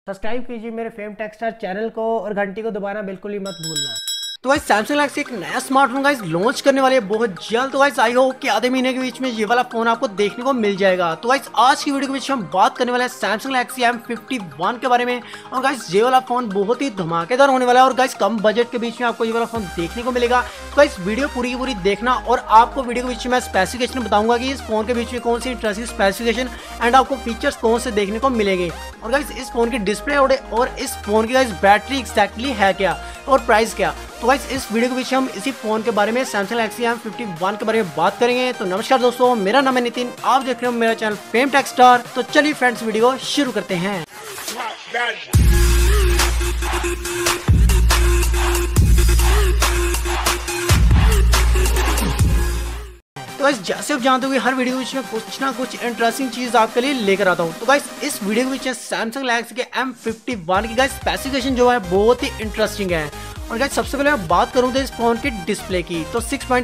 Subscribe कीजिए मेरे fame टेक्सटार channel को और घंटी को दबाना बिल्कुल ही मत भूलना। तो गाइस सैमसंग गैलेक्सी एक नया स्मार्टफोन गाइस लॉन्च करने वाले हैं बहुत जल्द। तो गाइस आई होप कि आधे महीने के बीच में ये वाला फोन आपको देखने को मिल जाएगा। तो गाइस आज की वीडियो के बीच हम बात करने वाले हैं सैमसंग गैलेक्सी M51 के बारे में। और गाइस ये वाला फोन बहुत ही धमाकेदार होने वाला है और गाइस कम बजट के बीच में आपको ये वाला फोन देखने को मिलेगा। तो गाइस वीडियो पूरी की पूरी देखना और आपको वीडियो के बीच में स्पेसिफिकेशन बताऊंगा कि इस फोन के बीच में कौन सी इंटरेस्टिंग स्पेसिफिकेशन एंड आपको फीचर्स कौन से देखने को मिलेंगे। और गाइस इस फोन की डिस्प्ले और इस फोन की गाइस बैटरी एक्जैक्टली है क्या और प्राइस क्या। तो गाइस इस वीडियो के बीच हम इसी फोन के बारे में सैमसंग गैलेक्सी M51 के बारे में बात करेंगे। तो नमस्कार दोस्तों, मेरा नाम है नितिन, आप देख रहे हो मेरा चैनल फेम टेक्सटार। तो चलिए फ्रेंड्स वीडियो शुरू करते हैं। तो गाइस जैसे आप जानते हो कि हर वीडियो में कुछ ना कुछ इंटरेस्टिंग चीज आपके लिए लेकर आता हूँ। तो गाइस इस वीडियो के बीच सैमसंग गैलेक्सी के M51 की गाइस स्पेसिफिकेशन जो है बहुत ही इंटरेस्टिंग है। और गाइस सबसे पहले मैं बात करूँ तो इस फोन की डिस्प्ले की, तो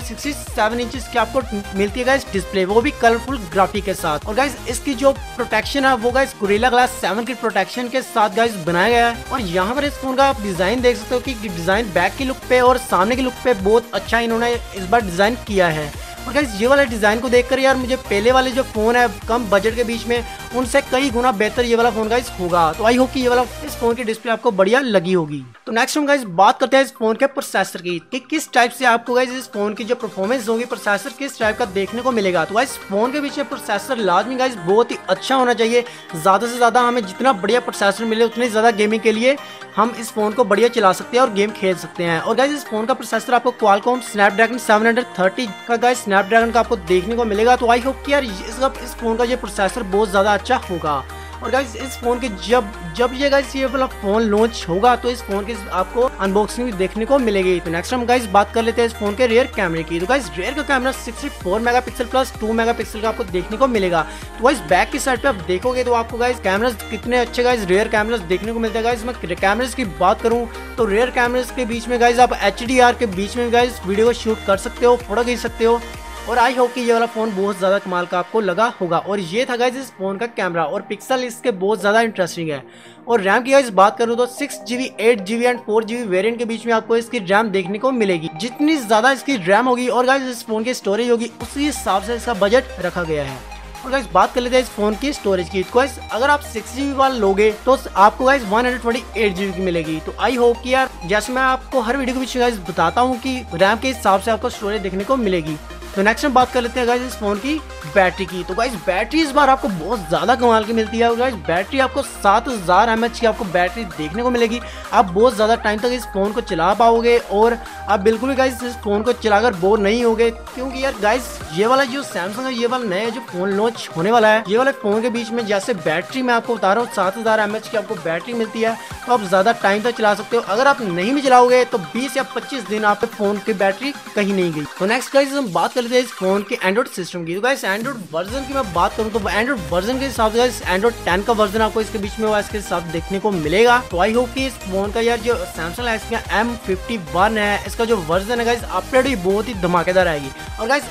6.67 इंचेस की आपको मिलती है गाइस डिस्प्ले, वो भी कलरफुल ग्राफिक के साथ। और गाइस इसकी जो प्रोटेक्शन है वो गाइस गोरिल्ला ग्लास 7 की प्रोटेक्शन के साथ गाइस बनाया गया है। और यहाँ पर इस फोन का आप डिजाइन देख सकते हो कि डिजाइन बैक की लुक पे और सामने की लुक पे बहुत अच्छा इन्होंने इस बार डिजाइन किया है। और गाइस ये वाला डिजाइन को देखकर यार मुझे पहले वाले जो फोन है कम बजट के बीच में उनसे कई गुना बेहतर ये वाला फोन गाइस होगा। तो आई होप कि ये वाला इस फोन की डिस्प्ले आपको बढ़िया लगी होगी। तो नेक्स्ट हम गाइस बात करते हैं इस फोन के प्रोसेसर की कि किस टाइप से आपको गाइस इस फोन की जो परफॉर्मेंस होगी प्रोसेसर किस टाइप का देखने को मिलेगा। तो गाइस फोन के पीछे प्रोसेसर लाजमी गाइस बहुत ही अच्छा होना चाहिए। ज्यादा से ज्यादा हमें जितना बढ़िया प्रोसेसर मिले उतनी ज्यादा गेमिंग के लिए हम इस फोन को बढ़िया चला सकते हैं और गेम खेल सकते हैं। और गाइस इस फोन का प्रोसेसर आपको क्वालकॉम स्नैपड्रैगन 730 का गाइस स्नैपड्रैगन का आपको देखने को मिलेगा। तो आई होप कि यार इस फोन का ये प्रोसेसर बहुत ज्यादा अच्छा होगा। और गाइस इस फोन के जब ये वाला फोन लॉन्च होगा तो इस फोन की आपको अनबॉक्सिंग भी देखने को मिलेगी। तो नेक्स्ट हम गाइस बात कर लेते हैं इस फोन के रियर कैमरे की। तो गाइस रियर का कैमरा 64 मेगापिक्सल प्लस 2 मेगापिक्सल का आपको देखने को मिलेगा। तो गाइस बैक की साइड पे आप देखोगे तो आपको गाइस कैमरास कितने अच्छे गाइस रियर कैमरास देखने को मिलते हैं। गाइस मैं कैमरास की बात करूं तो रियर कैमरास के बीच में गाइस आप HDR के बीच में गाइस वीडियो को शूट कर सकते हो, फोटो खींच सकते हो। और आई होप कि ये वाला फोन बहुत ज्यादा कमाल का आपको लगा होगा। और ये था गाइस इस फोन का कैमरा और पिक्सल इसके बहुत ज्यादा इंटरेस्टिंग है। और रैम की गाइस बात करूं तो 6GB 8GB and 4GB variant के बीच में आपको इसकी रैम देखने को मिलेगी। जितनी ज्यादा इसकी रैम होगी और गाइस इस फोन की स्टोरेज होगी उसी हिसाब से इसका बजट रखा गया है। और गाइस बात कर लेते हैं इस फोन की स्टोरेज की। तो गाइस अगर आप 6GB वाला लोगे तो आपको गाइस 128GB की मिलेगी। तो आई होप कि यार जैसे मैं आपको हर वीडियो के बीच गाइस बताता हूँ कि रैम के हिसाब से आपको स्टोरेज देखने को मिलेगी। तो नेक्स्ट हम बात कर लेते हैं गाइस इस फोन की बैटरी की। तो गाइस बैटरी इस बार आपको बहुत ज्यादा कमाल की मिलती है। और गाइस बैटरी आपको 7000 mAh की आपको बैटरी देखने को मिलेगी। आप बहुत ज्यादा टाइम तक इस फोन को चला पाओगे और आप बिल्कुल भी गाइस इस फोन को चलाकर बोर नहीं होगे। क्योंकि यार गाइस ये वाला जो सैमसंग है ये वाला नया जो फोन लॉन्च होने वाला है ये वाले फोन के बीच में जैसे बैटरी मैं आपको बता रहा हूँ 7000 mAh की आपको बैटरी मिलती है। तो आप ज्यादा टाइम तक चला सकते हो। अगर आप नहीं भी चलाओगे तो 20 या 25 दिन आपके फोन की बैटरी कहीं नहीं गई। तो नेक्स्ट गाइस हम बात कर लेते हैं इस फोन के एंड्रॉइड सिस्टम की। तो गाइस एंड्रॉइड वर्जन की मैं बात करूं तो एंड्रॉइड वर्जन के हिसाब से गाइस एंड्रॉइड 10 का वर्जन आपको इसके बीच में इसके साथ देखने को मिलेगा। तो आई होप कि इस फोन का यार जो सैमसंग गैलेक्सी का M51 है इसका जो वर्जन है गाइस अपडेट भी बहुत ही धमाकेदार आएगी। और गाइस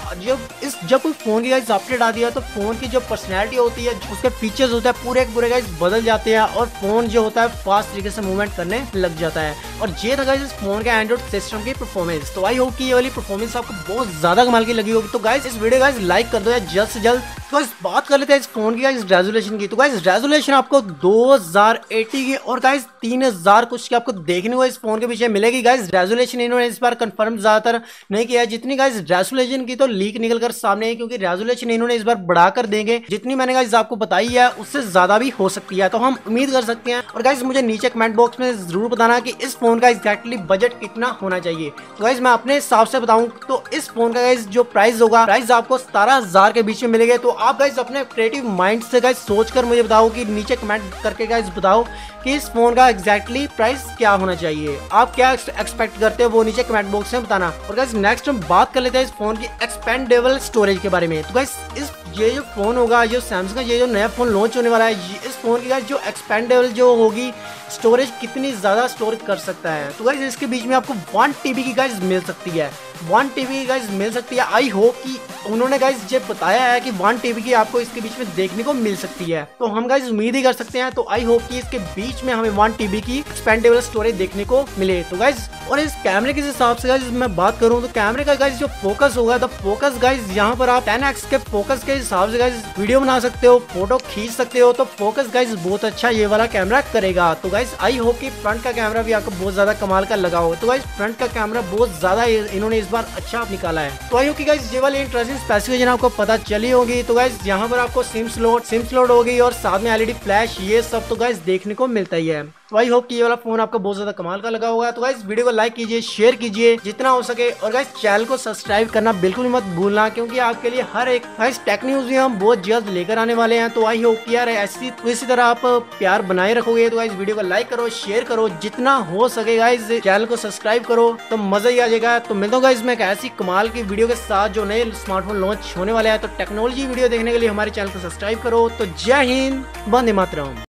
जब कोई फोन की गाइस अपडेट आती है तो फोन की जो पर्सनैलिटी होती है उसके फीचर्स होते हैं पूरे गाइस बदल जाते हैं और फोन जो होता है फास्ट तरीके से मूवमेंट करने लग जाता है। और ये था गाइस इस फोन के एंड्रॉइड सिस्टम की परफॉर्मेंस। तो आई होप कि ये वाली परफॉर्मेंस आपको बहुत ज्यादा कमाल की लगी होगी। तो गाइस इस वीडियो गाइस लाइक कर दो यार जल्द से जल्द। तो गाइस बात कर लेते हैं इस फोन की गाइस रेजोल्यूशन की। तो गाइस रेजोल्यूशन आपको 2080 की और गाइस 3000 कुछ की आपको देखने को इस फोन के पीछे मिलेगी। गाइस रेजोल्यूशन इन्होंने इस बार कंफर्म ज्यादातर नहीं किया है। जितनी गाइस रेजोल्यूशन की तो लीक निकल कर सामने है क्योंकि रेजोल्यूशन इन्होंने इस बार बढ़ाकर देंगे। जितनी मैंने गाइस आपको बताई है उससे ज्यादा भी हो सकती है। तो हम उम्मीद कर सकते हैं। और गाइस मुझे नीचे कमेंट बॉक्स में जरूर बताना कि इस फोन का एग्जैक्टली बजट कितना होना चाहिए। तो गाइस मैं अपने हिसाब से बताऊं तो इस फोन का गाइस जो प्राइस होगा प्राइस आपको 17000 के बीच में मिलेगा। तो आप गाइस अपने क्रिएटिव माइंड से गाइस सोचकर मुझे बताओ कि नीचे कमेंट करके गाइस बताओ कि इस फोन का एग्जैक्टली प्राइस क्या होना चाहिए। आप क्या एक्सपेक्ट करते हो वो नीचे कमेंट बॉक्स में बताना। और गाइस नेक्स्ट हम बात कर लेते हैं इस फोन की एक्सपेंडेबल स्टोरेज के बारे में। तो गाइस ये जो फोन होगा जो सैमसंग का ये जो नया फोन लॉन्च होने वाला है इस फोन की गाइस जो एक्सपेंडेबल जो होगी स्टोरेज कितनी ज्यादा स्टोर कर सकता है। तो गाइज इसके बीच में आपको 1 TB की गाइज मिल सकती है, 1 TB की गाइज मिल सकती है। आई होप कि उन्होंने गाइज ये बताया है कि 1 TB की आपको इसके बीच में देखने को मिल सकती है, तो हम गाइज उम्मीद ही कर सकते हैं। तो आई होप कि इसके बीच में हमें 1 TB की एक्सपेंडेबल स्टोरेज देखने को मिले। तो गाइज और इस कैमरे के हिसाब से गाइज मैं बात करूं तो कैमरे का गाइज जो फोकस होगा, तो फोकस गाइज यहाँ पर आप 10x के फोकस के हिसाब से गाइज वीडियो बना सकते हो, फोटो खींच सकते हो। तो फोकस गाइज बहुत अच्छा ये वाला कैमरा करेगा। तो गाइज आई होप कि फ्रंट का कैमरा भी आपको बहुत ज्यादा कमाल का लगा हो। तो गाइज फ्रंट का कैमरा बहुत ज्यादा इन्होंने इस बार अच्छा निकाला है। तो आई होप कि गाइज ये वाली इंटरेस्टिंग स्पेसिफिकेशन आपको पता चली होगी। तो गाइज यहाँ पर आपको सिम स्लॉट होगी और साथ में LED फ्लैश, ये सब तो गाइज देखने को मिलता ही है। तो आई होप कि ये वाला फोन आपको बहुत ज्यादा कमाल का लगा होगा। तो गाइज वीडियो को लाइक कीजिए, शेयर कीजिए जितना हो सके, और गाइज चैनल को सब्सक्राइब करना बिल्कुल मत भूलना, क्योंकि आपके लिए हर एक गाइज टेक न्यूज भी हम बहुत जल्द लेकर आने वाले हैं। तो आई होप कि यार इसी तरह आप प्यार बनाए रखोगे। तो गाइज वीडियो को लाइक करो, शेयर करो, जितना हो सके गाइज चैनल को सब्सक्राइब करो, तो मजा ही आ जाएगा। तो मिलता हूँ गाइज मैं एक ऐसी कमाल की वीडियो के साथ जो नए स्मार्टफोन लॉन्च होने वाले हैं। तो टेक्नोलॉजी वीडियो देखने के लिए हमारे चैनल को सब्सक्राइब करो। तो जय हिंद, वंदे मातरम।